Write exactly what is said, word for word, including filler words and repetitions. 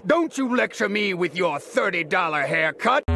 Don't you lecture me with your thirty dollar haircut!